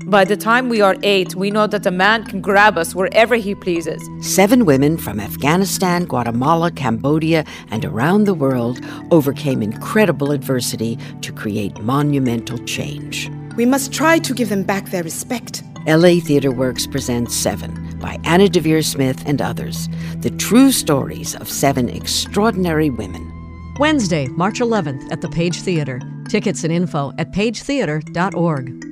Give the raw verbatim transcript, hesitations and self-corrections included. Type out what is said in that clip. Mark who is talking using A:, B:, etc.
A: By the time we are eight, we know that a man can grab us wherever he pleases.
B: Seven women from Afghanistan, Guatemala, Cambodia, and around the world overcame incredible adversity to create monumental change.
C: We must try to give them back their respect.
B: L A Theatre Works presents Seven by Anna Deavere Smith and others. The true stories of seven extraordinary women.
D: Wednesday, March eleventh at the Page Theatre. Tickets and info at page theatre dot org.